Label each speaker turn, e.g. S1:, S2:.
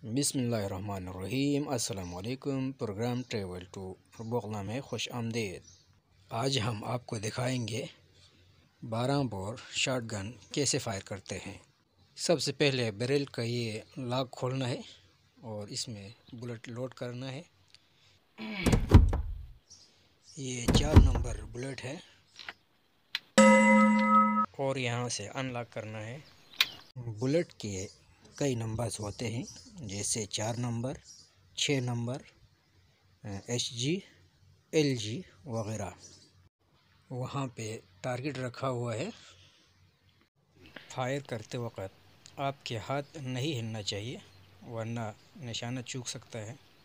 S1: बिस्मिल्लाहिर्रहमानिर्रहीम। अस्सलामुअलैकुम। Programme travel to बोगला में खुश आमदीद। आज हम आपको दिखाएंगे 12 बोर शॉटगन कैसे फायर करते हैं। सबसे पहले बैरल का ये लॉक खोलना है और इसमें बुलेट लोड करना है। ये 4 नंबर बुलेट है और यहाँ से अनलॉक करना है। बुलेट के कई नंबर्स होते हैं, जैसे 4 नंबर, 6 नंबर, HG, LG वगैरह। वहाँ पे टारगेट रखा हुआ है। फायर करते वक्त आपके हाथ नहीं हिलना चाहिए, वरना निशाना चूक सकता है।